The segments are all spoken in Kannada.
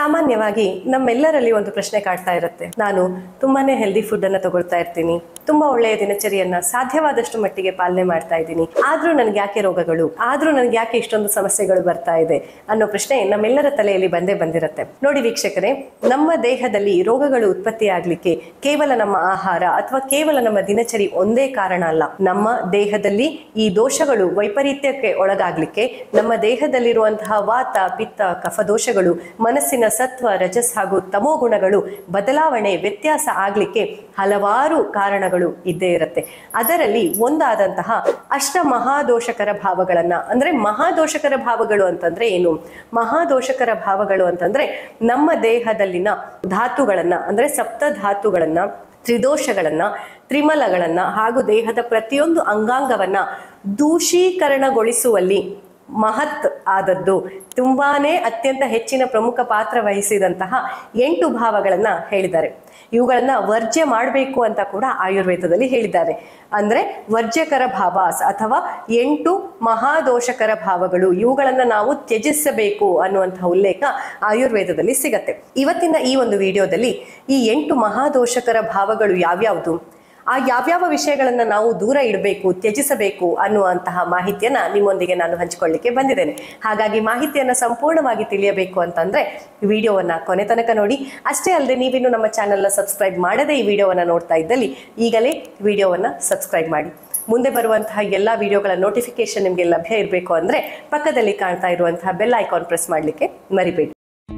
ಸಾಮಾನ್ಯವಾಗಿ ನಮ್ಮೆಲ್ಲರಲ್ಲಿ ಒಂದು ಪ್ರಶ್ನೆ ಕಾಡ್ತಾ ಇರುತ್ತೆ. ನಾನು ತುಂಬಾನೇ ಹೆಲ್ದಿ ಫುಡ್ ಅನ್ನ ತಗೊಳ್ತಾ ಇರ್ತೀನಿ, ತುಂಬಾ ಒಳ್ಳೆಯ ದಿನಚರಿಯನ್ನ ಸಾಧ್ಯವಾದಷ್ಟು ಮಟ್ಟಿಗೆ ಪಾಲನೆ ಮಾಡ್ತಾ ಇದ್ದೀನಿ, ಆದ್ರೂ ನನಗೆ ಯಾಕೆ ರೋಗಗಳು, ಆದ್ರೂ ನನಗೆ ಯಾಕೆ ಇಷ್ಟೊಂದು ಸಮಸ್ಯೆಗಳು ಬರ್ತಾ ಇದೆ ಅನ್ನೋ ಪ್ರಶ್ನೆ ನಮ್ಮೆಲ್ಲರ ತಲೆಯಲ್ಲಿ ಬಂದೇ ಬಂದಿರುತ್ತೆ. ನೋಡಿ ವೀಕ್ಷಕರೇ, ನಮ್ಮ ದೇಹದಲ್ಲಿ ರೋಗಗಳು ಉತ್ಪತ್ತಿ ಆಗ್ಲಿಕ್ಕೆ ಕೇವಲ ನಮ್ಮ ಆಹಾರ ಅಥವಾ ಕೇವಲ ನಮ್ಮ ದಿನಚರಿ ಒಂದೇ ಕಾರಣ ಅಲ್ಲ. ನಮ್ಮ ದೇಹದಲ್ಲಿ ಈ ದೋಷಗಳು ವೈಪರೀತ್ಯಕ್ಕೆ ಒಳಗಾಗ್ಲಿಕ್ಕೆ ನಮ್ಮ ದೇಹದಲ್ಲಿರುವಂತಹ ವಾತ, ಪಿತ್ತ, ಕಫ ದೋಷಗಳು, ಮನಸ್ಸಿನ ಸತ್ವ, ರಜಸ್ ಹಾಗೂ ತಮೋ ಗುಣಗಳು ಬದಲಾವಣೆ, ವ್ಯತ್ಯಾಸ ಆಗ್ಲಿಕ್ಕೆ ಹಲವಾರು ಕಾರಣಗಳು ಇದ್ದೇ ಇರುತ್ತೆ. ಅದರಲ್ಲಿ ಒಂದಾದಂತಹ ಅಷ್ಟ ಮಹಾದೋಷಕರ ಭಾವಗಳನ್ನ, ಅಂದ್ರೆ ಮಹಾದೋಷಕರ ಭಾವಗಳು ಅಂತಂದ್ರೆ ಏನು? ಮಹಾದೋಷಕರ ಭಾವಗಳು ಅಂತಂದ್ರೆ ನಮ್ಮ ದೇಹದಲ್ಲಿನ ಧಾತುಗಳನ್ನ, ಅಂದ್ರೆ ಸಪ್ತ ಧಾತುಗಳನ್ನ, ತ್ರಿದೋಷಗಳನ್ನ, ತ್ರಿಮಲಗಳನ್ನ ಹಾಗೂ ದೇಹದ ಪ್ರತಿಯೊಂದು ಅಂಗಾಂಗವನ್ನ ದೂಷೀಕರಣಗೊಳಿಸುವಲ್ಲಿ ಮಹತ್ ಆದದ್ದು, ತುಂಬಾನೇ ಅತ್ಯಂತ ಹೆಚ್ಚಿನ ಪ್ರಮುಖ ಪಾತ್ರ ವಹಿಸಿದಂತಹ 8 ಭಾವಗಳನ್ನ ಹೇಳಿದ್ದಾರೆ. ಇವುಗಳನ್ನ ವರ್ಜ್ಯ ಮಾಡಬೇಕು ಅಂತ ಕೂಡ ಆಯುರ್ವೇದದಲ್ಲಿ ಹೇಳಿದ್ದಾರೆ. ಅಂದ್ರೆ ವರ್ಜ್ಯಕರ ಭಾವ ಅಥವಾ 8 ಮಹಾದೋಷಕರ ಭಾವಗಳು, ಇವುಗಳನ್ನ ನಾವು ತ್ಯಜಿಸಬೇಕು ಅನ್ನುವಂತಹ ಉಲ್ಲೇಖ ಆಯುರ್ವೇದದಲ್ಲಿ ಸಿಗತ್ತೆ. ಇವತ್ತಿನ ಈ ಒಂದು ವಿಡಿಯೋದಲ್ಲಿ ಈ 8 ಮಹಾದೋಷಕರ ಭಾವಗಳು ಯಾವ್ಯಾವುದು, ಆ ಯಾವ್ಯಾವ ವಿಷಯಗಳನ್ನ ನಾವು ದೂರ ಇಡಬೇಕು, ತ್ಯಜಿಸಬೇಕು ಅನ್ನುವಂತಹ ಮಾಹಿತಿಯನ್ನ ನಿಮ್ಮೊಂದಿಗೆ ನಾನು ಹಂಚಿಕೊಳ್ಳಿಕ್ಕೆ ಬಂದಿದ್ದೇನೆ. ಹಾಗಾಗಿ ಮಾಹಿತಿಯನ್ನ ಸಂಪೂರ್ಣವಾಗಿ ತಿಳಿಯಬೇಕು ಅಂತಂದ್ರೆ ವಿಡಿಯೋವನ್ನ ಕೊನೆ ತನಕ ನೋಡಿ. ಅಷ್ಟೇ ಅಲ್ಲದೆ ನೀವಿನ್ನು ನಮ್ಮ ಚಾನೆಲ್ನ ಸಬ್ಸ್ಕ್ರೈಬ್ ಮಾಡದೆ ಈ ವಿಡಿಯೋವನ್ನ ನೋಡ್ತಾ ಇದ್ದಲ್ಲಿ ಈಗಲೇ ವಿಡಿಯೋವನ್ನ ಸಬ್ಸ್ಕ್ರೈಬ್ ಮಾಡಿ. ಮುಂದೆ ಬರುವಂತಹ ಎಲ್ಲಾ ವಿಡಿಯೋಗಳ ನೋಟಿಫಿಕೇಶನ್ ನಿಮಗೆ ಲಭ್ಯ ಇರಬೇಕು ಅಂದ್ರೆ ಪಕ್ಕದಲ್ಲಿ ಕಾಣ್ತಾ ಇರುವಂತಹ ಬೆಲ್ ಐಕಾನ್ ಪ್ರೆಸ್ ಮಾಡಲಿಕ್ಕೆ ಮರಿಬೇಡಿ.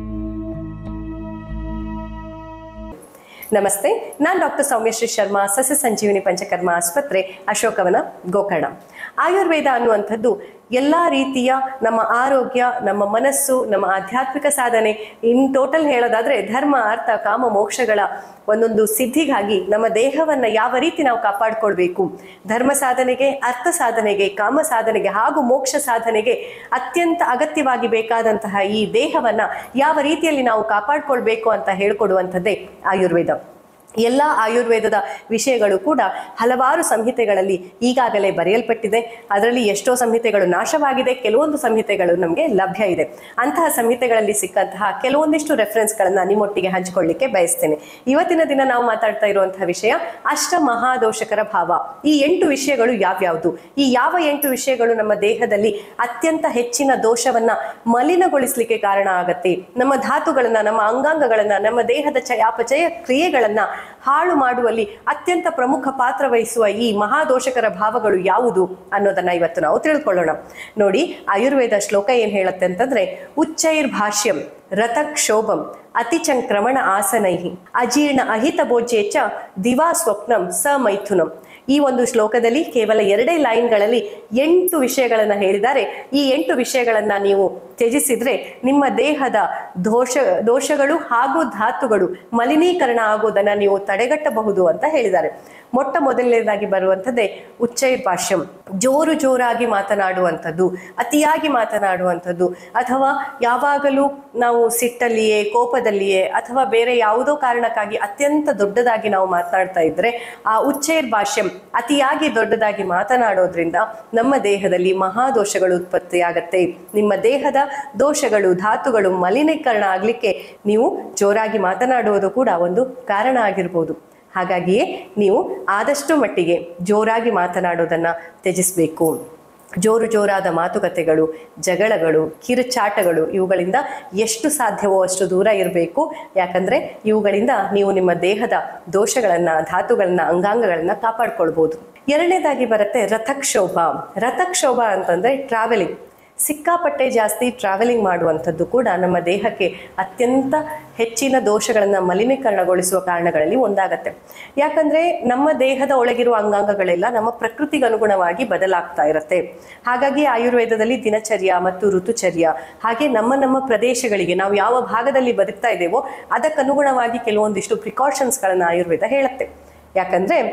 ನಮಸ್ತೆ, ನಾನು ಡಾಕ್ಟರ್ ಸೌಮ್ಯಶ್ರೀ ಶರ್ಮಾ, ಸಸ್ಯ ಸಂಜೀವಿನಿ ಪಂಚಕರ್ಮ ಆಸ್ಪತ್ರೆ, ಅಶೋಕವನ, ಗೋಕರ್ಣ. ಆಯುರ್ವೇದ ಅನ್ನುವಂಥದ್ದು ಎಲ್ಲ ರೀತಿಯ ನಮ್ಮ ಆರೋಗ್ಯ, ನಮ್ಮ ಮನಸ್ಸು, ನಮ್ಮ ಆಧ್ಯಾತ್ಮಿಕ ಸಾಧನೆ, ಇನ್ ಟೋಟಲ್ ಹೇಳೋದಾದ್ರೆ ಧರ್ಮ, ಅರ್ಥ, ಕಾಮ, ಮೋಕ್ಷಗಳ ಒಂದೊಂದು ಸಿದ್ಧಿಗಾಗಿ ನಮ್ಮ ದೇಹವನ್ನ ಯಾವ ರೀತಿ ನಾವು ಕಾಪಾಡಿಕೊಳ್ಬೇಕು, ಧರ್ಮ ಸಾಧನೆಗೆ, ಅರ್ಥ ಸಾಧನೆಗೆ, ಕಾಮ ಸಾಧನೆಗೆ ಹಾಗೂ ಮೋಕ್ಷ ಸಾಧನೆಗೆ ಅತ್ಯಂತ ಅಗತ್ಯವಾಗಿ ಬೇಕಾದಂತಹ ಈ ದೇಹವನ್ನ ಯಾವ ರೀತಿಯಲ್ಲಿ ನಾವು ಕಾಪಾಡಿಕೊಳ್ಬೇಕು ಅಂತ ಹೇಳ್ಕೊಡುವಂಥದ್ದೇ ಆಯುರ್ವೇದ. ಎಲ್ಲ ಆಯುರ್ವೇದದ ವಿಷಯಗಳು ಕೂಡ ಹಲವಾರು ಸಂಹಿತೆಗಳಲ್ಲಿ ಈಗಾಗಲೇ ಬರೆಯಲ್ಪಟ್ಟಿದೆ. ಅದರಲ್ಲಿ ಎಷ್ಟೋ ಸಂಹಿತೆಗಳು ನಾಶವಾಗಿದೆ, ಕೆಲವೊಂದು ಸಂಹಿತೆಗಳು ನಮಗೆ ಲಭ್ಯ ಇದೆ. ಅಂತಹ ಸಂಹಿತೆಗಳಲ್ಲಿ ಸಿಕ್ಕಂತಹ ಕೆಲವೊಂದಿಷ್ಟು ರೆಫರೆನ್ಸ್ಗಳನ್ನ ನಿಮ್ಮೊಟ್ಟಿಗೆ ಹಂಚಿಕೊಳ್ಳಿಕ್ಕೆ ಬಯಸ್ತೇನೆ. ಇವತ್ತಿನ ದಿನ ನಾವು ಮಾತಾಡ್ತಾ ಇರುವಂತಹ ವಿಷಯ ಅಷ್ಟ ಮಹಾದೋಷಕರ ಭಾವ. ಈ 8 ವಿಷಯಗಳು ಯಾವ್ಯಾವುದು, ಈ ಯಾವ 8 ವಿಷಯಗಳು ನಮ್ಮ ದೇಹದಲ್ಲಿ ಅತ್ಯಂತ ಹೆಚ್ಚಿನ ದೋಷವನ್ನ ಮಲಿನಗೊಳಿಸ್ಲಿಕ್ಕೆ ಕಾರಣ ಆಗತ್ತೆ, ನಮ್ಮ ಧಾತುಗಳನ್ನ, ನಮ್ಮ ಅಂಗಾಂಗಗಳನ್ನ, ನಮ್ಮ ದೇಹದ ಚಯಾಪಚಯ ಕ್ರಿಯೆಗಳನ್ನ ಹಾಳು ಮಾಡುವಲ್ಲಿ ಅತ್ಯಂತ ಪ್ರಮುಖ ಪಾತ್ರ ವಹಿಸುವ ಈ ಮಹಾದೋಷಕರ ಭಾವಗಳು ಯಾವುದು ಅನ್ನೋದನ್ನ ಇವತ್ತು ನಾವು ತಿಳ್ಕೊಳ್ಳೋಣ. ನೋಡಿ, ಆಯುರ್ವೇದ ಶ್ಲೋಕ ಏನ್ ಹೇಳುತ್ತೆ ಅಂತಂದ್ರೆ, ಉಚ್ಚೈರ್ ಭಾಷ್ಯಂ ರಥಕ್ಷೋಭಂ ಅತಿಚಂಕ್ರಮಣ ಆಸನೈಹಿ ಅಜೀರ್ಣ ಅಹಿತ ಭೋಜ್ಯೇಚ ದಿವಾ ಸ್ವಪ್ನಂ ಸ ಮೈಥುನಂ. ಈ ಒಂದು ಶ್ಲೋಕದಲ್ಲಿ ಕೇವಲ 2 ಲೈನ್ಗಳಲ್ಲಿ 8 ವಿಷಯಗಳನ್ನ ಹೇಳಿದ್ದಾರೆ. ಈ 8 ವಿಷಯಗಳನ್ನ ನೀವು ತ್ಯಜಿಸಿದ್ರೆ ನಿಮ್ಮ ದೇಹದ ದೋಷಗಳು ಹಾಗೂ ಧಾತುಗಳು ಮಲಿನೀಕರಣ ಆಗೋದನ್ನ ನೀವು ತಡೆಗಟ್ಟಬಹುದು ಅಂತ ಹೇಳಿದ್ದಾರೆ. ಮೊಟ್ಟ ಮೊದಲನೇದಾಗಿ ಬರುವಂಥದ್ದೇ ಉಚ್ಚೈರ್ ಭಾಷ್ಯಂ, ಜೋರು ಜೋರಾಗಿ ಮಾತನಾಡುವಂಥದ್ದು, ಅತಿಯಾಗಿ ಮಾತನಾಡುವಂಥದ್ದು, ಅಥವಾ ಯಾವಾಗಲೂ ನಾವು ಸಿಟ್ಟಲ್ಲಿಯೇ, ಕೋಪದಲ್ಲಿಯೇ ಅಥವಾ ಬೇರೆ ಯಾವುದೋ ಕಾರಣಕ್ಕಾಗಿ ಅತ್ಯಂತ ದೊಡ್ಡದಾಗಿ ನಾವು ಮಾತನಾಡ್ತಾ ಇದ್ರೆ ಆ ಉಚ್ಚೈರ್ ಭಾಷ್ಯಂ, ಅತಿಯಾಗಿ ದೊಡ್ಡದಾಗಿ ಮಾತನಾಡೋದ್ರಿಂದ ನಮ್ಮ ದೇಹದಲ್ಲಿ ಮಹಾದೋಷಗಳು ಉತ್ಪತ್ತಿಯಾಗತ್ತೆ. ನಿಮ್ಮ ದೇಹದ ದೋಷಗಳು, ಧಾತುಗಳು ಮಲಿನೀಕರಣ ಆಗ್ಲಿಕ್ಕೆ ನೀವು ಜೋರಾಗಿ ಮಾತನಾಡುವುದು ಕೂಡ ಒಂದು ಕಾರಣ ಆಗಿರ್ಬೋದು. ಹಾಗಾಗಿಯೇ ನೀವು ಆದಷ್ಟು ಮಟ್ಟಿಗೆ ಜೋರಾಗಿ ಮಾತನಾಡೋದನ್ನ ತ್ಯಜಿಸಬೇಕು. ಜೋರಾದ ಮಾತುಕತೆಗಳು, ಜಗಳಗಳು, ಕಿರುಚಾಟಗಳು, ಇವುಗಳಿಂದ ಎಷ್ಟು ಸಾಧ್ಯವೋ ಅಷ್ಟು ದೂರ ಇರಬೇಕು. ಯಾಕಂದ್ರೆ ಇವುಗಳಿಂದ ನೀವು ನಿಮ್ಮ ದೇಹದ ದೋಷಗಳನ್ನ, ಧಾತುಗಳನ್ನ, ಅಂಗಾಂಗಗಳನ್ನ ಕಾಪಾಡ್ಕೊಳ್ಬಹುದು. ಎರಡನೇದಾಗಿ ಬರುತ್ತೆ ರಥಕ್ಷೋಭ. ರಥಕ್ಷೋಭ ಅಂತಂದ್ರೆ ಟ್ರಾವೆಲಿಂಗ್. ಸಿಕ್ಕಾಪಟ್ಟೆ ಜಾಸ್ತಿ ಟ್ರಾವೆಲಿಂಗ್ ಮಾಡುವಂಥದ್ದು ಕೂಡ ನಮ್ಮ ದೇಹಕ್ಕೆ ಅತ್ಯಂತ ಹೆಚ್ಚಿನ ದೋಷಗಳನ್ನು ಮಲಿನೀಕರಣಗೊಳಿಸುವ ಕಾರಣಗಳಲ್ಲಿ ಒಂದಾಗತ್ತೆ. ಯಾಕಂದ್ರೆ ನಮ್ಮ ದೇಹದ ಒಳಗಿರುವ ಅಂಗಾಂಗಗಳೆಲ್ಲ ನಮ್ಮ ಪ್ರಕೃತಿಗೆ ಅನುಗುಣವಾಗಿ ಬದಲಾಗ್ತಾ ಇರುತ್ತೆ. ಹಾಗಾಗಿ ಆಯುರ್ವೇದದಲ್ಲಿ ದಿನಚರ್ಯ ಮತ್ತು ಋತುಚರ್ಯ, ಹಾಗೆ ನಮ್ಮ ಪ್ರದೇಶಗಳಿಗೆ, ನಾವು ಯಾವ ಭಾಗದಲ್ಲಿ ಬದುಕ್ತಾ ಇದ್ದೇವೋ ಅದಕ್ಕನುಗುಣವಾಗಿ ಕೆಲವೊಂದಿಷ್ಟು ಪ್ರಿಕಾಷನ್ಸ್ಗಳನ್ನು ಆಯುರ್ವೇದ ಹೇಳುತ್ತೆ. ಯಾಕಂದ್ರೆ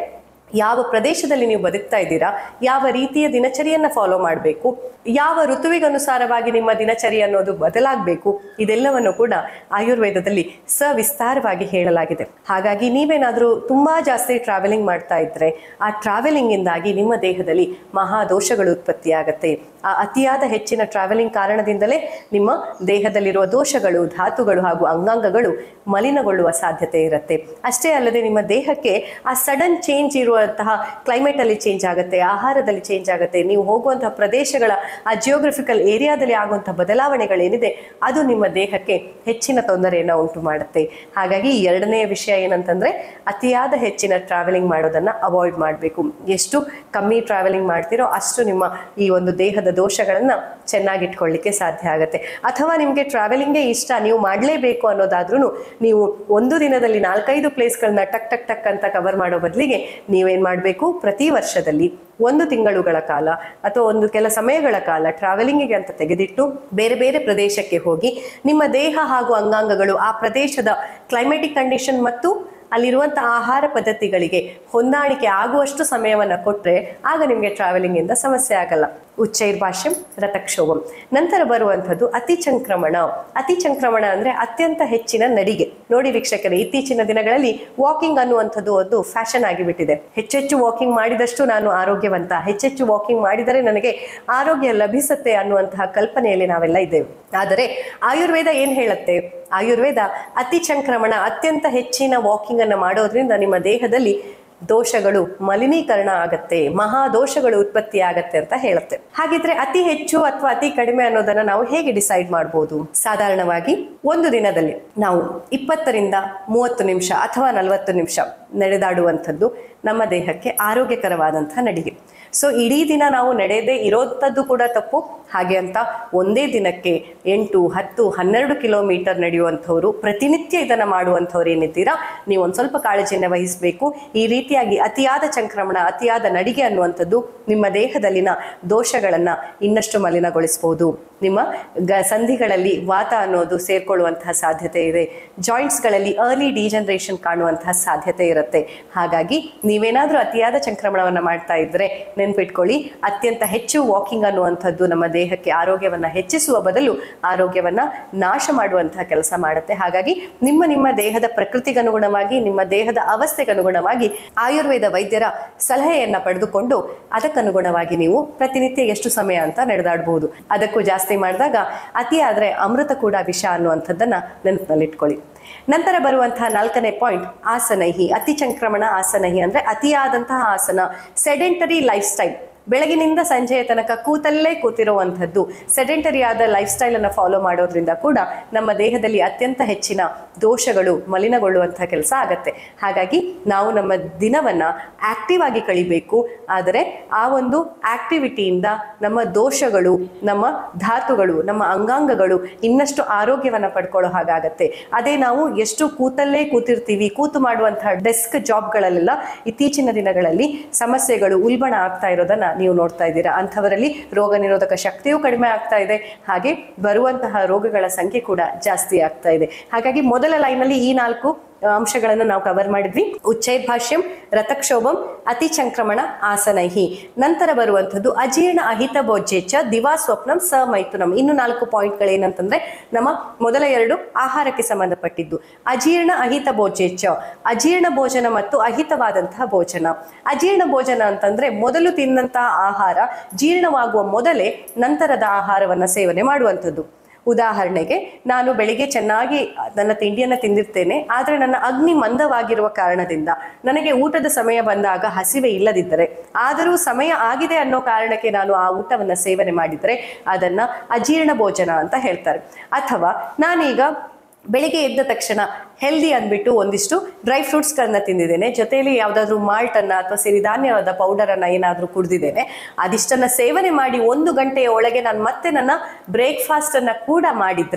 ಯಾವ ಪ್ರದೇಶದಲ್ಲಿ ನೀವು ಬದುಕ್ತಾ ಇದ್ದೀರಾ, ಯಾವ ರೀತಿಯ ದಿನಚರಿಯನ್ನ ಫಾಲೋ ಮಾಡಬೇಕು, ಯಾವ ಋತುವಿಗನುಸಾರವಾಗಿ ನಿಮ್ಮ ದಿನಚರಿ ಅನ್ನೋದು ಬದಲಾಗಬೇಕು, ಇದೆಲ್ಲವನ್ನು ಕೂಡ ಆಯುರ್ವೇದದಲ್ಲಿ ಸವಿಸ್ತಾರವಾಗಿ ಹೇಳಲಾಗಿದೆ. ಹಾಗಾಗಿ ನೀವೇನಾದರೂ ತುಂಬಾ ಜಾಸ್ತಿ ಟ್ರಾವೆಲಿಂಗ್ ಮಾಡ್ತಾ ಇದ್ರೆ ಆ ಟ್ರಾವೆಲಿಂಗ್ ಇಂದಾಗಿ ನಿಮ್ಮ ದೇಹದಲ್ಲಿ ಮಹಾದೋಷಗಳು ಉತ್ಪತ್ತಿಯಾಗತ್ತೆ. ಆ ಅತಿಯಾದ ಹೆಚ್ಚಿನ ಟ್ರಾವೆಲಿಂಗ್ ಕಾರಣದಿಂದಲೇ ನಿಮ್ಮ ದೇಹದಲ್ಲಿರುವ ದೋಷಗಳು, ಧಾತುಗಳು ಹಾಗೂ ಅಂಗಾಂಗಗಳು ಮಲಿನಗೊಳ್ಳುವ ಸಾಧ್ಯತೆ ಇರುತ್ತೆ. ಅಷ್ಟೇ ಅಲ್ಲದೆ ನಿಮ್ಮ ದೇಹಕ್ಕೆ ಆ ಸಡನ್ ಚೇಂಜ್ ಇರುವಂತಹ ಕ್ಲೈಮೇಟ್ ಅಲ್ಲಿ ಚೇಂಜ್ ಆಗುತ್ತೆ, ಆಹಾರದಲ್ಲಿ ಚೇಂಜ್ ಆಗುತ್ತೆ, ನೀವು ಹೋಗುವಂತಹ ಪ್ರದೇಶಗಳ ಆ ಜಿಯೋಗ್ರಫಿಕಲ್ ಏರಿಯಾದಲ್ಲಿ ಆಗುವಂತಹ ಬದಲಾವಣೆಗಳೇನಿದೆ ಅದು ನಿಮ್ಮ ದೇಹಕ್ಕೆ ಹೆಚ್ಚಿನ ತೊಂದರೆಯನ್ನು ಉಂಟು ಮಾಡುತ್ತೆ. ಹಾಗಾಗಿ ಎರಡನೆಯ ವಿಷಯ ಏನಂತಂದ್ರೆ ಅತಿಯಾದ ಹೆಚ್ಚಿನ ಟ್ರಾವೆಲಿಂಗ್ ಮಾಡೋದನ್ನ ಅವಾಯ್ಡ್ ಮಾಡಬೇಕು. ಎಷ್ಟು ಕಮ್ಮಿ ಟ್ರಾವೆಲಿಂಗ್ ಮಾಡ್ತೀರೋ ಅಷ್ಟು ನಿಮ್ಮ ಈ ಒಂದು ದೇಹದ ದೋಷಗಳನ್ನ ಚೆನ್ನಾಗಿಟ್ಕೊಳ್ಳಿಕ್ಕೆ ಸಾಧ್ಯ ಆಗುತ್ತೆ. ಅಥವಾ ನಿಮಗೆ ಟ್ರಾವೆಲಿಂಗೇ ಇಷ್ಟ, ನೀವು ಮಾಡಲೇಬೇಕು ಅನ್ನೋದಾದ್ರೂ ನೀವು ಒಂದು ದಿನದಲ್ಲಿ 4-5 ಪ್ಲೇಸ್ಗಳನ್ನ ಟಕ್ ಟಕ್ ಟಕ್ ಅಂತ ಕವರ್ ಮಾಡೋ ಬದಲಿಗೆ ನೀವೇನ್ ಮಾಡಬೇಕು, ಪ್ರತಿ ವರ್ಷದಲ್ಲಿ 1 ತಿಂಗಳುಗಳ ಕಾಲ ಅಥವಾ ಕೆಲ ಸಮಯಗಳ ಕಾಲ ಟ್ರಾವೆಲಿಂಗಿಗೆ ಅಂತ ತೆಗೆದಿಟ್ಟು ಬೇರೆ ಬೇರೆ ಪ್ರದೇಶಕ್ಕೆ ಹೋಗಿ ನಿಮ್ಮ ದೇಹ ಹಾಗೂ ಅಂಗಾಂಗಗಳು ಆ ಪ್ರದೇಶದ ಕ್ಲೈಮೆಟಿಕ್ ಕಂಡೀಷನ್ ಮತ್ತು ಅಲ್ಲಿರುವಂತಹ ಆಹಾರ ಪದ್ಧತಿಗಳಿಗೆ ಹೊಂದಾಣಿಕೆ ಆಗುವಷ್ಟು ಸಮಯವನ್ನು ಕೊಟ್ಟರೆ ಆಗ ನಿಮಗೆ ಟ್ರಾವೆಲಿಂಗ್ ಇಂದ ಸಮಸ್ಯೆ ಆಗಲ್ಲ. ಉಚ್ಚೈರ್ಭಾಷ್ಯಂ ರತಕ್ಷೋಭಂ. ನಂತರ ಬರುವಂಥದ್ದು ಅತಿಚಂಕ್ರಮಣ. ಅತಿಚಂಕ್ರಮಣ ಅಂದ್ರೆ ಅತ್ಯಂತ ಹೆಚ್ಚಿನ ನಡಿಗೆ. ನೋಡಿ ವೀಕ್ಷಕರೇ, ಇತ್ತೀಚಿನ ದಿನಗಳಲ್ಲಿ ವಾಕಿಂಗ್ ಅನ್ನುವಂಥದ್ದು ಒಂದು ಫ್ಯಾಷನ್ ಆಗಿಬಿಟ್ಟಿದೆ. ಹೆಚ್ಚೆಚ್ಚು ವಾಕಿಂಗ್ ಮಾಡಿದಷ್ಟು ನಾನು ಆರೋಗ್ಯವಂತ, ಹೆಚ್ಚೆಚ್ಚು ವಾಕಿಂಗ್ ಮಾಡಿದರೆ ನನಗೆ ಆರೋಗ್ಯ ಲಭಿಸುತ್ತೆ ಅನ್ನುವಂತಹ ಕಲ್ಪನೆಯಲ್ಲಿ ನಾವೆಲ್ಲ ಇದ್ದೇವೆ. ಆದರೆ ಆಯುರ್ವೇದ ಏನ್ ಹೇಳುತ್ತೆ? ಆಯುರ್ವೇದ ಅತಿಚಂಕ್ರಮಣ, ಅತ್ಯಂತ ಹೆಚ್ಚಿನ ವಾಕಿಂಗ್ ಅನ್ನು ಮಾಡೋದ್ರಿಂದ ನಿಮ್ಮ ದೇಹದಲ್ಲಿ ದೋಷಗಳು ಮಲಿನೀಕರಣ ಆಗತ್ತೆ, ಮಹಾದೋಷಗಳು ಉತ್ಪತ್ತಿ ಆಗತ್ತೆ ಅಂತ ಹೇಳುತ್ತೆ. ಹಾಗಿದ್ರೆ ಅತಿ ಹೆಚ್ಚು ಅಥವಾ ಅತಿ ಕಡಿಮೆ ಅನ್ನೋದನ್ನ ನಾವು ಹೇಗೆ ಡಿಸೈಡ್ ಮಾಡಬಹುದು? ಸಾಧಾರಣವಾಗಿ ಒಂದು ದಿನದಲ್ಲಿ ನಾವು 20ರಿಂದ 30 ನಿಮಿಷ ಅಥವಾ 40 ನಿಮಿಷ ನಡೆದಾಡುವಂಥದ್ದು ನಮ್ಮ ದೇಹಕ್ಕೆ ಆರೋಗ್ಯಕರವಾದಂತಹ ನಡಿಗೆ. ಸೊ ಇಡೀ ದಿನ ನಾವು ನಡೆಯದೇ ಇರೋಂಥದ್ದು ಕೂಡ ತಪ್ಪು. ಹಾಗೆ ಅಂತ ಒಂದೇ ದಿನಕ್ಕೆ 8, 10, 12 ಕಿಲೋಮೀಟರ್ ನಡೆಯುವಂಥವ್ರು, ಪ್ರತಿನಿತ್ಯ ಇದನ್ನು ಮಾಡುವಂಥವ್ರು ಏನಿದ್ದೀರಾ, ನೀವು ಒಂದು ಸ್ವಲ್ಪ ಕಾಳಜಿಯನ್ನು ವಹಿಸಬೇಕು. ಈ ರೀತಿಯಾಗಿ ಅತಿಯಾದ ಚಂಕ್ರಮಣ, ಅತಿಯಾದ ನಡಿಗೆ ಅನ್ನುವಂಥದ್ದು ನಿಮ್ಮ ದೇಹದಲ್ಲಿನ ದೋಷಗಳನ್ನು ಇನ್ನಷ್ಟು ಮಲಿನಗೊಳಿಸಬಹುದು. ನಿಮ್ಮ ಸಂಧಿಗಳಲ್ಲಿ ವಾತ ಅನ್ನೋದು ಸೇರ್ಕೊಳ್ಳುವಂತಹ ಸಾಧ್ಯತೆ ಇದೆ. ಜಾಯಿಂಟ್ಸ್ಗಳಲ್ಲಿ ಅರ್ಲಿ ಡಿಜನರೇಷನ್ ಕಾಣುವಂತಹ ಸಾಧ್ಯತೆ ಇರುತ್ತೆ. ಹಾಗಾಗಿ ನೀವೇನಾದರೂ ಅತಿಯಾದ ಚಂಕ್ರಮಣವನ್ನು ಮಾಡ್ತಾ ಇದ್ರೆ ನೆನ್ಪಿಟ್ಕೊಳ್ಳಿ, ಅತ್ಯಂತ ಹೆಚ್ಚು ವಾಕಿಂಗ್ ಅನ್ನುವಂಥದ್ದು ನಮ್ಮ ದೇಹಕ್ಕೆ ಆರೋಗ್ಯವನ್ನ ಹೆಚ್ಚಿಸುವ ಬದಲು ಆರೋಗ್ಯವನ್ನ ನಾಶ ಮಾಡುವಂತಹ ಕೆಲಸ ಮಾಡುತ್ತೆ. ಹಾಗಾಗಿ ನಿಮ್ಮ ದೇಹದ ಪ್ರಕೃತಿಗನುಗುಣವಾಗಿ, ನಿಮ್ಮ ದೇಹದ ಅವಸ್ಥೆಗನುಗುಣವಾಗಿ ಆಯುರ್ವೇದ ವೈದ್ಯರ ಸಲಹೆಯನ್ನ ಪಡೆದುಕೊಂಡು ಅದಕ್ಕನುಗುಣವಾಗಿ ನೀವು ಪ್ರತಿನಿತ್ಯ ಎಷ್ಟು ಸಮಯ ಅಂತ ನಡೆದಾಡಬಹುದು. ಅದಕ್ಕೂ ಜಾಸ್ತಿ ಮಾಡಿದಾಗ ಅತಿ ಆದ್ರೆ ಅಮೃತ ಕೂಡ ವಿಷ ಅನ್ನುವಂಥದ್ದನ್ನ ನೆನಪಿನಲ್ಲಿಟ್ಕೊಳ್ಳಿ. ನಂತರ ಬರುವಂತಹ 4ನೇ ಪಾಯಿಂಟ್ ಆಸನಹಿ. ಅತಿ ಚಂಕ್ರಮಣ ಆಸನಹಿ ಅಂದ್ರೆ ಅತಿಯಾದಂತಹ ಆಸನ, ಸೆಡೆಂಟರಿ ಲೈಫ್ ಸ್ಟೈಲ್. ಬೆಳಗಿನಿಂದ ಸಂಜೆಯ ತನಕ ಕೂತಲ್ಲೇ ಕೂತಿರುವಂಥದ್ದು, ಸೆಡೆಂಟರಿ ಆದ ಲೈಫ್ ಸ್ಟೈಲ್ ಅನ್ನು ಫಾಲೋ ಮಾಡೋದ್ರಿಂದ ಕೂಡ ನಮ್ಮ ದೇಹದಲ್ಲಿ ಅತ್ಯಂತ ಹೆಚ್ಚಿನ ದೋಷಗಳು ಮಲಿನಗೊಳ್ಳುವಂತಹ ಕೆಲಸ ಆಗತ್ತೆ. ಹಾಗಾಗಿ ನಾವು ನಮ್ಮ ದಿನವನ್ನ ಆಕ್ಟಿವ್ ಆಗಿ ಕಳಿಬೇಕು. ಆದರೆ ಆ ಒಂದು ಆಕ್ಟಿವಿಟಿಯಿಂದ ನಮ್ಮ ದೋಷಗಳು, ನಮ್ಮ ಧಾತುಗಳು, ನಮ್ಮ ಅಂಗಾಂಗಗಳು ಇನ್ನಷ್ಟು ಆರೋಗ್ಯವನ್ನ ಪಡ್ಕೊಳ್ಳೋ ಹಾಗಾಗತ್ತೆ. ಅದೇ ನಾವು ಎಷ್ಟು ಕೂತಲ್ಲೇ ಕೂತಿರ್ತೀವಿ, ಕೂತು ಮಾಡುವಂತಹ ಡೆಸ್ಕ್ ಜಾಬ್ಗಳಲ್ಲೆಲ್ಲ ಇತ್ತೀಚಿನ ದಿನಗಳಲ್ಲಿ ಸಮಸ್ಯೆಗಳು ಉಲ್ಬಣ ಆಗ್ತಾ ಇರೋದನ್ನ ನೀವು ನೋಡ್ತಾ ಇದ್ದೀರಾ. ಅಂಥವರಲ್ಲಿ ರೋಗ ನಿರೋಧಕ ಶಕ್ತಿಯೂ ಕಡಿಮೆ ಆಗ್ತಾ ಇದೆ, ಹಾಗೆ ಬರುವಂತಹ ರೋಗಗಳ ಸಂಖ್ಯೆ ಕೂಡ ಜಾಸ್ತಿ ಆಗ್ತಾ ಇದೆ. ಹಾಗಾಗಿ ಮೊದಲ ಲೈನಲ್ಲಿ ಈ 4 ಅಂಶಗಳನ್ನು ನಾವು ಕವರ್ ಮಾಡಿದ್ವಿ. ಉಚ್ಚೈರ್ಭಾಷ್ಯಂ ರತಕ್ಷೋಭಂ ಅತಿ ಚಂಕ್ರಮಣ ಆಸನೈಹಿ. ನಂತರ ಬರುವಂಥದ್ದು ಅಜೀರ್ಣ ಅಹಿತ ಭೋಜ್ಯೇಚ್ಛ ದಿವಾ ಸ್ವಪ್ನಂ ಸಮೈಥುನಂ. ಇನ್ನು 4 ಪಾಯಿಂಟ್ಗಳೇನಂತಂದ್ರೆ ನಮ್ಮ ಮೊದಲ 2 ಆಹಾರಕ್ಕೆ ಸಂಬಂಧಪಟ್ಟಿದ್ದು. ಅಜೀರ್ಣ ಅಹಿತ ಭೋಜ್ಯೇಚ್ಛ, ಅಜೀರ್ಣ ಭೋಜನ ಮತ್ತು ಅಹಿತವಾದಂತಹ ಭೋಜನ. ಅಜೀರ್ಣ ಭೋಜನ ಅಂತಂದ್ರೆ ಮೊದಲು ತಿನ್ನಂತಹ ಆಹಾರ ಜೀರ್ಣವಾಗುವ ಮೊದಲೇ ನಂತರದ ಆಹಾರವನ್ನ ಸೇವನೆ ಮಾಡುವಂಥದ್ದು. ಉದಾಹರಣೆಗೆ, ನಾನು ಬೆಳಿಗ್ಗೆ ಚೆನ್ನಾಗಿ ನನ್ನ ತಿಂಡಿಯನ್ನು ತಿಂದಿರ್ತೇನೆ, ಆದರೆ ನನ್ನ ಅಗ್ನಿ ಮಂದವಾಗಿರುವ ಕಾರಣದಿಂದ ನನಗೆ ಊಟದ ಸಮಯ ಬಂದಾಗ ಹಸಿವೆ ಇಲ್ಲದಿದ್ದರೆ, ಆದರೂ ಸಮಯ ಆಗಿದೆ ಅನ್ನೋ ಕಾರಣಕ್ಕೆ ನಾನು ಆ ಊಟವನ್ನು ಸೇವನೆ ಮಾಡಿದರೆ ಅದನ್ನು ಅಜೀರ್ಣ ಭೋಜನ ಅಂತ ಹೇಳ್ತಾರೆ. ಅಥವಾ ನಾನೀಗ ಬೆಳಿಗ್ಗೆ ಎದ್ದ ತಕ್ಷಣ ಹೆಲ್ದಿ ಅಂದ್ಬಿಟ್ಟು ಒಂದಿಷ್ಟು ಡ್ರೈ ಫ್ರೂಟ್ಸ್ಗಳನ್ನ ತಿಂದಿದ್ದೇನೆ, ಜೊತೆಯಲ್ಲಿ ಯಾವುದಾದ್ರೂ ಮಾಲ್ಟನ್ನು ಅಥವಾ ಸಿರಿಧಾನ್ಯವಾದ ಪೌಡರನ್ನು ಏನಾದರೂ ಕುಡಿದಿದ್ದೇನೆ, ಅದಿಷ್ಟನ್ನು ಸೇವನೆ ಮಾಡಿ 1 ಗಂಟೆಯ ಒಳಗೆ ನಾನು ಮತ್ತೆ ನನ್ನ ಬ್ರೇಕ್ಫಾಸ್ಟನ್ನು ಕೂಡ ಮಾಡಿದರೆ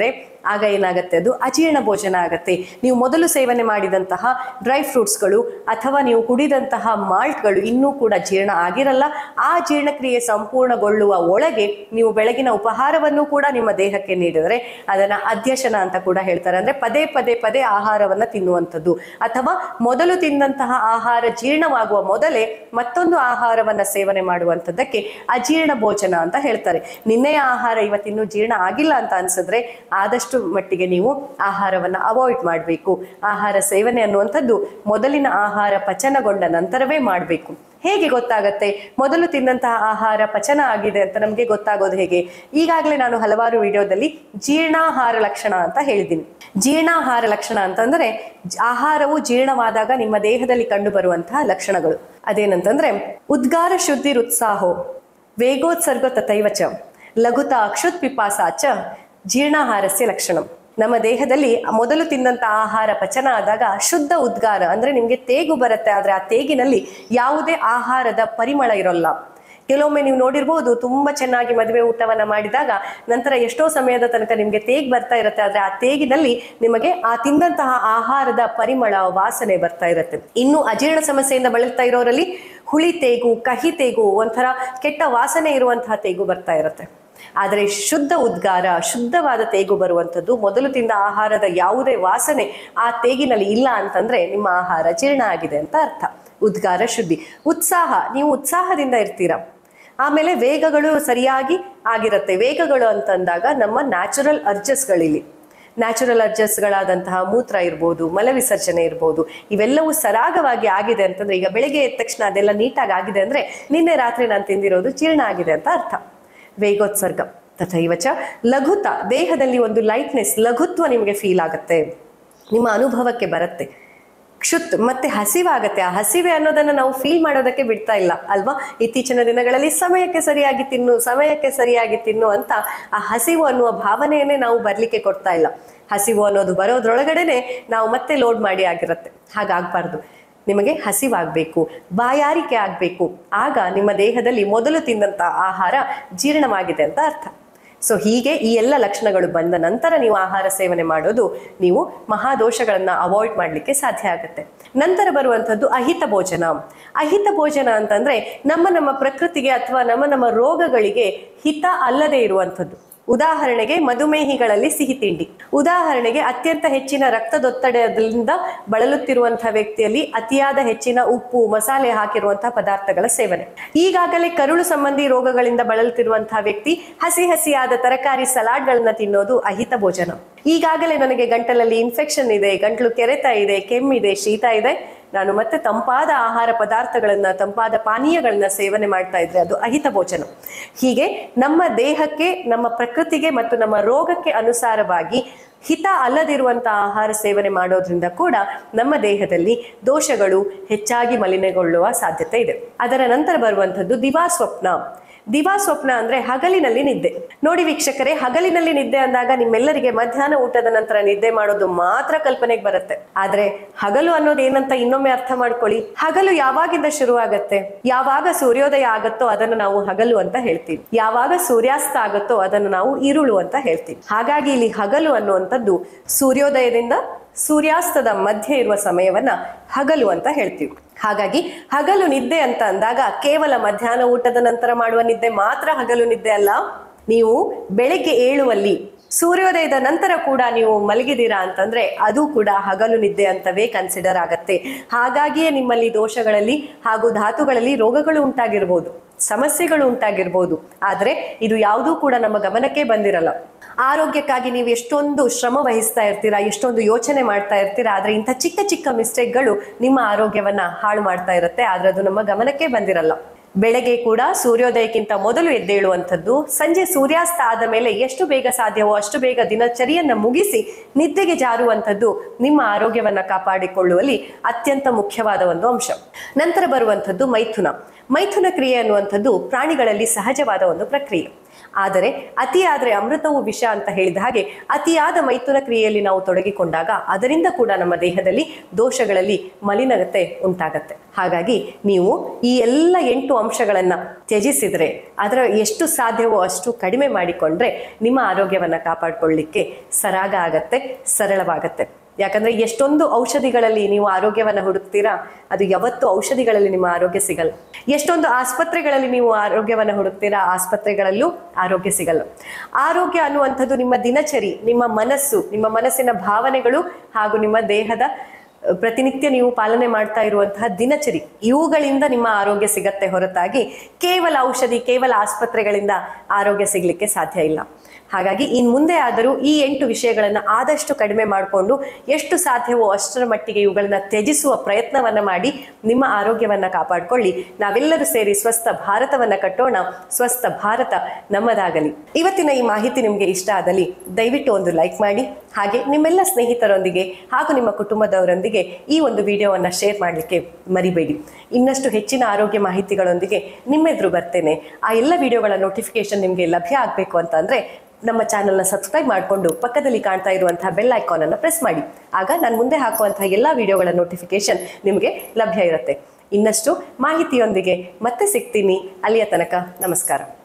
ಆಗ ಏನಾಗುತ್ತೆ, ಅದು ಅಜೀರ್ಣ ಭೋಜನ ಆಗುತ್ತೆ. ನೀವು ಮೊದಲು ಸೇವನೆ ಮಾಡಿದಂತಹ ಡ್ರೈ ಫ್ರೂಟ್ಸ್ಗಳು ಅಥವಾ ನೀವು ಕುಡಿದಂತಹ ಮಾಲ್ಟ್ಗಳು ಇನ್ನೂ ಕೂಡ ಜೀರ್ಣ ಆಗಿರಲ್ಲ. ಆ ಜೀರ್ಣಕ್ರಿಯೆ ಸಂಪೂರ್ಣಗೊಳ್ಳುವ ಒಳಗೆ ನೀವು ಬೆಳಗಿನ ಉಪಹಾರವನ್ನು ಕೂಡ ನಿಮ್ಮ ದೇಹಕ್ಕೆ ನೀಡಿದರೆ ಅದನ್ನ ಅಧ್ಯಶನ ಅಂತ ಕೂಡ ಹೇಳ್ತಾರೆ. ಅಂದ್ರೆ ಪದೇ ಪದೇ ಪದೇ ಆಹಾರವನ್ನ ತಿನ್ನುವಂಥದ್ದು, ಅಥವಾ ಮೊದಲು ತಿಂದಂತಹ ಆಹಾರ ಜೀರ್ಣವಾಗುವ ಮೊದಲೇ ಮತ್ತೊಂದು ಆಹಾರವನ್ನ ಸೇವನೆ ಮಾಡುವಂಥದ್ದಕ್ಕೆ ಅಜೀರ್ಣ ಭೋಜನ ಅಂತ ಹೇಳ್ತಾರೆ. ನಿನ್ನೆಯ ಆಹಾರ ಇವತ್ತಿನ್ನೂ ಜೀರ್ಣ ಆಗಿಲ್ಲ ಅಂತ ಅನ್ಸಿದ್ರೆ ಆದಷ್ಟು ಮಟ್ಟಿಗೆ ನೀವು ಆಹಾರವನ್ನ ಅವಾಯ್ಡ್ ಮಾಡಬೇಕು. ಆಹಾರ ಸೇವನೆ ಅನ್ನುವಂಥದ್ದು ಮೊದಲಿನ ಆಹಾರ ಪಚನಗೊಂಡ ನಂತರವೇ ಮಾಡಬೇಕು. ಹೇಗೆ ಗೊತ್ತಾಗತ್ತೆ ಮೊದಲು ತಿಂದಂತಹ ಆಹಾರ ಪಚನ ಆಗಿದೆ ಅಂತ ನಮಗೆ ಗೊತ್ತಾಗೋದು ಹೇಗೆ? ಈಗಾಗಲೇ ನಾನು ಹಲವಾರು ವಿಡಿಯೋದಲ್ಲಿ ಜೀರ್ಣಾಹಾರ ಲಕ್ಷಣ ಅಂತ ಹೇಳಿದ್ದೀನಿ. ಜೀರ್ಣಾಹಾರ ಲಕ್ಷಣ ಅಂತಂದ್ರೆ ಆಹಾರವು ಜೀರ್ಣವಾದಾಗ ನಿಮ್ಮ ದೇಹದಲ್ಲಿ ಕಂಡು ಬರುವಂತಹ ಲಕ್ಷಣಗಳು. ಅದೇನಂತಂದ್ರೆ ಉದ್ಗಾರ ಶುದ್ಧಿರುತ್ಸಾಹೋ ವೇಗೋತ್ಸರ್ಗ ತಥೈವಚ ಲಘುತ ಕ್ಷುತ್ ಪಿಪಾಸಾಚ ಜೀರ್ಣಾಹಾರಸ್ಯ ಲಕ್ಷಣಂ. ನಮ್ಮ ದೇಹದಲ್ಲಿ ಮೊದಲು ತಿಂದಂತ ಆಹಾರ ಪಚನ ಆದಾಗ ಶುದ್ಧ ಉದ್ಗಾರ ಅಂದ್ರೆ ನಿಮ್ಗೆ ತೇಗು ಬರುತ್ತೆ, ಆದ್ರೆ ಆ ತೇಗಿನಲ್ಲಿ ಯಾವುದೇ ಆಹಾರದ ಪರಿಮಳ ಇರೋಲ್ಲ. ಕೆಲವೊಮ್ಮೆ ನೀವು ನೋಡಿರ್ಬೋದು, ತುಂಬಾ ಚೆನ್ನಾಗಿ ಮದುವೆ ಊಟವನ್ನ ಮಾಡಿದಾಗ ನಂತರ ಎಷ್ಟೋ ಸಮಯದ ತನಕ ನಿಮ್ಗೆ ತೇಗ್ ಬರ್ತಾ ಇರುತ್ತೆ, ಆದ್ರೆ ಆ ತೇಗಿನಲ್ಲಿ ನಿಮಗೆ ಆ ತಿಂದಂತಹ ಆಹಾರದ ಪರಿಮಳ ವಾಸನೆ ಬರ್ತಾ ಇರುತ್ತೆ. ಇನ್ನು ಅಜೀರ್ಣ ಸಮಸ್ಯೆಯಿಂದ ಬಳಲ್ತಾ ಇರೋರಲ್ಲಿ ಹುಳಿ ತೇಗು, ಕಹಿ ತೇಗು, ಒಂಥರ ಕೆಟ್ಟ ವಾಸನೆ ಇರುವಂತಹ ತೇಗು ಬರ್ತಾ ಇರುತ್ತೆ. ಆದರೆ ಶುದ್ಧ ಉದ್ಗಾರ, ಶುದ್ಧವಾದ ತೇಗು ಬರುವಂಥದ್ದು, ಮೊದಲು ತಿಂದ ಆಹಾರದ ಯಾವುದೇ ವಾಸನೆ ಆ ತೇಗಿನಲ್ಲಿ ಇಲ್ಲ ಅಂತಂದ್ರೆ ನಿಮ್ಮ ಆಹಾರ ಜೀರ್ಣ ಆಗಿದೆ ಅಂತ ಅರ್ಥ. ಉದ್ಗಾರ ಶುದ್ಧಿ. ಉತ್ಸಾಹ, ನೀವು ಉತ್ಸಾಹದಿಂದ ಇರ್ತೀರಾ. ಆಮೇಲೆ ವೇಗಗಳು ಸರಿಯಾಗಿ ಆಗಿರುತ್ತೆ. ವೇಗಗಳು ಅಂತಂದಾಗ ನಮ್ಮ ನ್ಯಾಚುರಲ್ ಅರ್ಜಸ್ಗಳಿಲ್ಲಿ, ನ್ಯಾಚುರಲ್ ಅರ್ಜಸ್ಗಳಾದಂತಹ ಮೂತ್ರ ಇರ್ಬೋದು, ಮಲವಿಸರ್ಜನೆ ಇರ್ಬೋದು, ಇವೆಲ್ಲವೂ ಸರಾಗವಾಗಿ ಆಗಿದೆ ಅಂತಂದ್ರೆ, ಈಗ ಬೆಳಿಗ್ಗೆ ಎದ್ದ ತಕ್ಷಣ ಅದೆಲ್ಲ ನೀಟಾಗಿ ಆಗಿದೆ ಅಂದ್ರೆ ನಿನ್ನೆ ರಾತ್ರಿ ನಾನು ತಿಂದಿರೋದು ಜೀರ್ಣ ಆಗಿದೆ ಅಂತ ಅರ್ಥ. ವೇಗೋತ್ಸರ್ಗ ತಥೈವಚ ಲಘುತ, ದೇಹದಲ್ಲಿ ಒಂದು ಲೈಟ್ನೆಸ್, ಲಘುತ್ವ ನಿಮಗೆ ಫೀಲ್ ಆಗುತ್ತೆ, ನಿಮ್ಮ ಅನುಭವಕ್ಕೆ ಬರುತ್ತೆ. ಕ್ಷುತ್, ಮತ್ತೆ ಹಸಿವಾಗತ್ತೆ. ಆ ಹಸಿವೆ ಅನ್ನೋದನ್ನ ನಾವು ಫೀಲ್ ಮಾಡೋದಕ್ಕೆ ಬಿಡ್ತಾ ಇಲ್ಲ ಅಲ್ವಾ? ಇತ್ತೀಚಿನ ದಿನಗಳಲ್ಲಿ ಸಮಯಕ್ಕೆ ಸರಿಯಾಗಿ ತಿನ್ನು, ಸಮಯಕ್ಕೆ ಸರಿಯಾಗಿ ತಿನ್ನು ಅಂತ ಆ ಹಸಿವು ಅನ್ನುವ ಭಾವನೆಯನ್ನೇ ನಾವು ಬರ್ಲಿಕ್ಕೆ ಕೊಡ್ತಾ ಇಲ್ಲ. ಹಸಿವು ಅನ್ನೋದು ಬರೋದ್ರೊಳಗಡೆನೆ ನಾವು ಮತ್ತೆ ಲೋಡ್ ಮಾಡಿ ಆಗಿರುತ್ತೆ. ಹಾಗಾಗ್ಬಾರ್ದು. ನಿಮಗೆ ಹಸಿವಾಗಬೇಕು, ಬಾಯಾರಿಕೆ ಆಗಬೇಕು, ಆಗ ನಿಮ್ಮ ದೇಹದಲ್ಲಿ ಮೊದಲು ತಿಂದಂತ ಆಹಾರ ಜೀರ್ಣವಾಗಿದೆ ಅಂತ ಅರ್ಥ. ಸೊ ಹೀಗೆ ಈ ಎಲ್ಲ ಲಕ್ಷಣಗಳು ಬಂದ ನಂತರ ನೀವು ಆಹಾರ ಸೇವನೆ ಮಾಡೋದು, ನೀವು ಮಹಾದೋಷಗಳನ್ನ ಅವಾಯ್ಡ್ ಮಾಡಲಿಕ್ಕೆ ಸಾಧ್ಯ ಆಗುತ್ತೆ. ನಂತರ ಬರುವಂಥದ್ದು ಅಹಿತ ಭೋಜನ. ಅಹಿತ ಭೋಜನ ಅಂತಂದ್ರೆ ನಮ್ಮ ಪ್ರಕೃತಿಗೆ ಅಥವಾ ನಮ್ಮ ರೋಗಗಳಿಗೆ ಹಿತ ಅಲ್ಲದೆ ಇರುವಂಥದ್ದು. ಉದಾಹರಣೆಗೆ ಮಧುಮೇಹಿಗಳಲ್ಲಿ ಸಿಹಿ ತಿಂಡಿ, ಉದಾಹರಣೆಗೆ ಅತ್ಯಂತ ಹೆಚ್ಚಿನ ರಕ್ತದೊತ್ತಡದಿಂದ ಬಳಲುತ್ತಿರುವಂತಹ ವ್ಯಕ್ತಿಯಲ್ಲಿ ಅತಿಯಾದ ಹೆಚ್ಚಿನ ಉಪ್ಪು, ಮಸಾಲೆ ಹಾಕಿರುವಂತಹ ಪದಾರ್ಥಗಳ ಸೇವನೆ. ಈಗಾಗಲೇ ಕರುಳು ಸಂಬಂಧಿ ರೋಗಗಳಿಂದ ಬಳಲುತ್ತಿರುವಂತಹ ವ್ಯಕ್ತಿ ಹಸಿಯಾದ ತರಕಾರಿ ಸಲಾಡ್ಗಳನ್ನ ತಿನ್ನೋದು ಅಹಿತ ಭೋಜನ. ಈಗಾಗಲೇ ನನಗೆ ಗಂಟಲಲ್ಲಿ ಇನ್ಫೆಕ್ಷನ್ ಇದೆ, ಗಂಟಲು ಕೆರೆತ ಇದೆ, ಕೆಮ್ಮಿದೆ, ಶೀತ ಇದೆ, ನಾನು ಮತ್ತೆ ತಂಪಾದ ಆಹಾರ ಪದಾರ್ಥಗಳನ್ನ, ತಂಪಾದ ಪಾನೀಯಗಳನ್ನ ಸೇವನೆ ಮಾಡ್ತಾ ಇದ್ರೆ ಅದು ಅಹಿತ ಭೋಜನ. ಹೀಗೆ ನಮ್ಮ ದೇಹಕ್ಕೆ, ನಮ್ಮ ಪ್ರಕೃತಿಗೆ ಮತ್ತು ನಮ್ಮ ರೋಗಕ್ಕೆ ಅನುಸಾರವಾಗಿ ಹಿತ ಅಲ್ಲದಿರುವಂತಹ ಆಹಾರ ಸೇವನೆ ಮಾಡೋದ್ರಿಂದ ಕೂಡ ನಮ್ಮ ದೇಹದಲ್ಲಿ ದೋಷಗಳು ಹೆಚ್ಚಾಗಿ ಮಲಿನಗೊಳ್ಳುವ ಸಾಧ್ಯತೆ ಇದೆ. ಅದರ ನಂತರ ಬರುವಂಥದ್ದು ದಿವಾಸ್ವಪ್ನ. ದಿವಾಸ್ವಪ್ನ ಅಂದ್ರೆ ಹಗಲಿನಲ್ಲಿ ನಿದ್ದೆ. ನೋಡಿ ವೀಕ್ಷಕರೇ, ಹಗಲಿನಲ್ಲಿ ನಿದ್ದೆ ಅಂದಾಗ ನಿಮ್ಮೆಲ್ಲರಿಗೆ ಮಧ್ಯಾಹ್ನ ಊಟದ ನಂತರ ನಿದ್ದೆ ಮಾಡೋದು ಮಾತ್ರ ಕಲ್ಪನೆಗೆ ಬರುತ್ತೆ. ಆದ್ರೆ ಹಗಲು ಅನ್ನೋದು ಏನಂತ ಇನ್ನೊಮ್ಮೆ ಅರ್ಥ ಮಾಡ್ಕೊಳ್ಳಿ. ಹಗಲು ಯಾವಾಗಿಂದ ಶುರು ಆಗತ್ತೆ? ಯಾವಾಗ ಸೂರ್ಯೋದಯ ಆಗತ್ತೋ ಅದನ್ನು ನಾವು ಹಗಲು ಅಂತ ಹೇಳ್ತೀವಿ, ಯಾವಾಗ ಸೂರ್ಯಾಸ್ತ ಆಗತ್ತೋ ಅದನ್ನು ನಾವು ಇರುಳು ಅಂತ ಹೇಳ್ತೀವಿ. ಹಾಗಾಗಿ ಇಲ್ಲಿ ಹಗಲು ಅನ್ನುವಂಥದ್ದು ಸೂರ್ಯೋದಯದಿಂದ ಸೂರ್ಯಾಸ್ತದ ಮಧ್ಯೆ ಇರುವ ಸಮಯವನ್ನ ಹಗಲು ಅಂತ ಹೇಳ್ತೀವಿ. ಹಾಗಾಗಿ ಹಗಲು ನಿದ್ದೆ ಅಂತ ಅಂದಾಗ ಕೇವಲ ಮಧ್ಯಾಹ್ನ ಊಟದ ನಂತರ ಮಾಡುವ ನಿದ್ದೆ ಮಾತ್ರ ಹಗಲು ನಿದ್ದೆ ಅಲ್ಲ. ನೀವು ಬೆಳಗ್ಗೆ ಏಳುವಲ್ಲಿ ಸೂರ್ಯೋದಯದ ನಂತರ ಕೂಡ ನೀವು ಮಲಗಿದ್ದೀರಾ ಅಂತಂದ್ರೆ ಅದು ಕೂಡ ಹಗಲು ನಿದ್ದೆ ಅಂತವೇ ಕನ್ಸಿಡರ್ ಆಗತ್ತೆ. ಹಾಗಾಗಿಯೇ ನಿಮ್ಮಲ್ಲಿ ದೋಷಗಳಲ್ಲಿ ಹಾಗೂ ಧಾತುಗಳಲ್ಲಿ ರೋಗಗಳು ಉಂಟಾಗಿರ್ಬೋದು, ಸಮಸ್ಯೆಗಳು ಉಂಟಾಗಿರ್ಬೋದು. ಆದ್ರೆ ಇದು ಯಾವುದೂ ಕೂಡ ನಮ್ಮ ಗಮನಕ್ಕೆ ಬಂದಿರಲ್ಲ. ಆರೋಗ್ಯಕ್ಕಾಗಿ ನೀವು ಎಷ್ಟೊಂದು ಶ್ರಮ ವಹಿಸ್ತಾ ಇರ್ತೀರಾ, ಎಷ್ಟೊಂದು ಯೋಚನೆ ಮಾಡ್ತಾ ಇರ್ತೀರಾ, ಆದ್ರೆ ಇಂಥ ಚಿಕ್ಕ ಮಿಸ್ಟೇಕ್ಗಳು ನಿಮ್ಮ ಆರೋಗ್ಯವನ್ನ ಹಾಳು ಮಾಡ್ತಾ ಇರುತ್ತೆ. ಆದ್ರೆ ಅದು ನಮ್ಮ ಗಮನಕ್ಕೆ ಬಂದಿರಲ್ಲ. ಬೆಳಗ್ಗೆ ಕೂಡ ಸೂರ್ಯೋದಯಕ್ಕಿಂತ ಮೊದಲು ಎದ್ದೇಳುವಂಥದ್ದು, ಸಂಜೆ ಸೂರ್ಯಾಸ್ತ ಆದ ಮೇಲೆ ಎಷ್ಟು ಬೇಗ ಸಾಧ್ಯವೋ ಅಷ್ಟು ಬೇಗ ದಿನಚರಿಯನ್ನ ಮುಗಿಸಿ ನಿದ್ದೆಗೆ ಜಾರುವಂಥದ್ದು ನಿಮ್ಮ ಆರೋಗ್ಯವನ್ನ ಕಾಪಾಡಿಕೊಳ್ಳುವಲ್ಲಿ ಅತ್ಯಂತ ಮುಖ್ಯವಾದ ಒಂದು ಅಂಶ. ನಂತರ ಬರುವಂಥದ್ದು ಮೈಥುನ. ಮೈಥುನ ಕ್ರಿಯೆ ಅನ್ನುವಂಥದ್ದು ಪ್ರಾಣಿಗಳಲ್ಲಿ ಸಹಜವಾದ ಒಂದು ಪ್ರಕ್ರಿಯೆ. ಆದರೆ ಅತಿಯಾದರೆ ಅಮೃತವು ವಿಷ ಅಂತ ಹೇಳಿದ ಹಾಗೆ ಅತಿಯಾದ ಮೈಥುನ ಕ್ರಿಯೆಯಲ್ಲಿ ನಾವು ತೊಡಗಿಕೊಂಡಾಗ ಅದರಿಂದ ಕೂಡ ನಮ್ಮ ದೇಹದಲ್ಲಿ ದೋಷಗಳಲ್ಲಿ ಮಲಿನತೆ ಉಂಟಾಗತ್ತೆ. ಹಾಗಾಗಿ ನೀವು ಈ ಎಲ್ಲ 8 ಅಂಶಗಳನ್ನು ತ್ಯಜಿಸಿದರೆ, ಅದರ ಎಷ್ಟು ಸಾಧ್ಯವೋ ಅಷ್ಟು ಕಡಿಮೆ ಮಾಡಿಕೊಂಡ್ರೆ ನಿಮ್ಮ ಆರೋಗ್ಯವನ್ನು ಕಾಪಾಡಿಕೊಳ್ಳಿಕ್ಕೆ ಸರಾಗ ಆಗತ್ತೆ, ಸರಳವಾಗತ್ತೆ. ಯಾಕಂದ್ರೆ ಎಷ್ಟೊಂದು ಔಷಧಿಗಳಲ್ಲಿ ನೀವು ಆರೋಗ್ಯವನ್ನು ಹುಡುಕ್ತೀರಾ, ಅದು ಯಾವತ್ತು ಔಷಧಿಗಳಲ್ಲಿ ನಿಮ್ಮ ಆರೋಗ್ಯ ಸಿಗಲ್ಲ. ಎಷ್ಟೊಂದು ಆಸ್ಪತ್ರೆಗಳಲ್ಲಿ ನೀವು ಆರೋಗ್ಯವನ್ನು ಹುಡುಕ್ತೀರಾ, ಆಸ್ಪತ್ರೆಗಳಲ್ಲೂ ಆರೋಗ್ಯ ಸಿಗಲ್ಲ. ಆರೋಗ್ಯ ಅನ್ನುವಂಥದ್ದು ನಿಮ್ಮ ದಿನಚರಿ, ನಿಮ್ಮ ಮನಸ್ಸು, ನಿಮ್ಮ ಮನಸ್ಸಿನ ಭಾವನೆಗಳು ಹಾಗೂ ನಿಮ್ಮ ದೇಹದ ಪ್ರತಿನಿತ್ಯ ನೀವು ಪಾಲನೆ ಮಾಡ್ತಾ ಇರುವಂತಹ ದಿನಚರಿ, ಇವುಗಳಿಂದ ನಿಮ್ಮ ಆರೋಗ್ಯ ಸಿಗತ್ತೆ ಹೊರತಾಗಿ ಕೇವಲ ಔಷಧಿ, ಕೇವಲ ಆಸ್ಪತ್ರೆಗಳಿಂದ ಆರೋಗ್ಯ ಸಿಗಲಿಕ್ಕೆ ಸಾಧ್ಯ ಇಲ್ಲ. ಹಾಗಾಗಿ ಇನ್ನು ಮುಂದೆ ಆದರೂ ಈ 8 ವಿಷಯಗಳನ್ನು ಆದಷ್ಟು ಕಡಿಮೆ ಮಾಡಿಕೊಂಡು ಎಷ್ಟು ಸಾಧ್ಯವೋ ಅಷ್ಟರ ಮಟ್ಟಿಗೆ ಇವುಗಳನ್ನ ತ್ಯಜಿಸುವ ಪ್ರಯತ್ನವನ್ನ ಮಾಡಿ ನಿಮ್ಮ ಆರೋಗ್ಯವನ್ನ ಕಾಪಾಡಿಕೊಳ್ಳಿ. ನಾವೆಲ್ಲರೂ ಸೇರಿ ಸ್ವಸ್ಥ ಭಾರತವನ್ನ ಕಟ್ಟೋಣ. ಸ್ವಸ್ಥ ಭಾರತ ನಮ್ಮದಾಗಲಿ. ಇವತ್ತಿನ ಈ ಮಾಹಿತಿ ನಿಮಗೆ ಇಷ್ಟ ಆದಲ್ಲಿ ದಯವಿಟ್ಟು ಒಂದು ಲೈಕ್ ಮಾಡಿ, ಹಾಗೆ ನಿಮ್ಮೆಲ್ಲ ಸ್ನೇಹಿತರೊಂದಿಗೆ ಹಾಗೂ ನಿಮ್ಮ ಕುಟುಂಬದವರೊಂದಿಗೆ ಈ ಒಂದು ವಿಡಿಯೋವನ್ನು ಶೇರ್ ಮಾಡಲಿಕ್ಕೆ ಮರಿಬೇಡಿ. ಇನ್ನಷ್ಟು ಹೆಚ್ಚಿನ ಆರೋಗ್ಯ ಮಾಹಿತಿಗಳೊಂದಿಗೆ ನಿಮ್ಮೆದುರು ಬರ್ತೇನೆ. ಆ ಎಲ್ಲ ವಿಡಿಯೋಗಳ ನೋಟಿಫಿಕೇಶನ್ ನಿಮಗೆ ಲಭ್ಯ ಆಗಬೇಕು ಅಂತ ಅಂದರೆ ನಮ್ಮ ಚಾನಲ್ನ ಸಬ್ಸ್ಕ್ರೈಬ್ ಮಾಡಿಕೊಂಡು ಪಕ್ಕದಲ್ಲಿ ಕಾಣ್ತಾ ಇರುವಂತಹ ಬೆಲ್ ಐಕಾನ್ ಅನ್ನು ಪ್ರೆಸ್ ಮಾಡಿ. ಆಗ ನಾನು ಮುಂದೆ ಹಾಕುವಂತಹ ಎಲ್ಲ ವಿಡಿಯೋಗಳ ನೋಟಿಫಿಕೇಶನ್ ನಿಮಗೆ ಲಭ್ಯ ಇರುತ್ತೆ. ಇನ್ನಷ್ಟು ಮಾಹಿತಿಯೊಂದಿಗೆ ಮತ್ತೆ ಸಿಗ್ತೀನಿ. ಅಲ್ಲಿಯ ತನಕ ನಮಸ್ಕಾರ.